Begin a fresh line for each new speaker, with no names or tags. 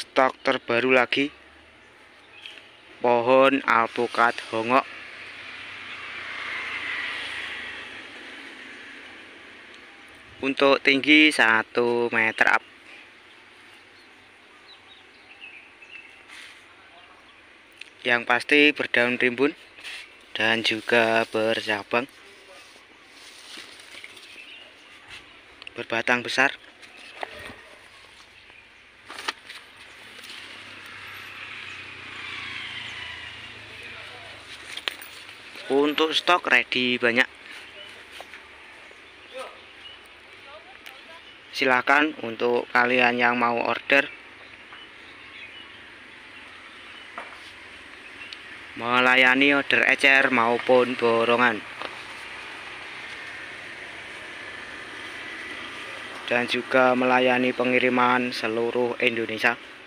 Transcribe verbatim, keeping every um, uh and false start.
stok terbaru lagi, pohon alpukat hongok. Untuk tinggi satu meter up. Yang pasti berdaun rimbun dan juga bercabang, berbatang besar. Untuk stok ready banyak. Silakan untuk kalian yang mau order, melayani order ecer maupun borongan, dan juga melayani pengiriman seluruh Indonesia.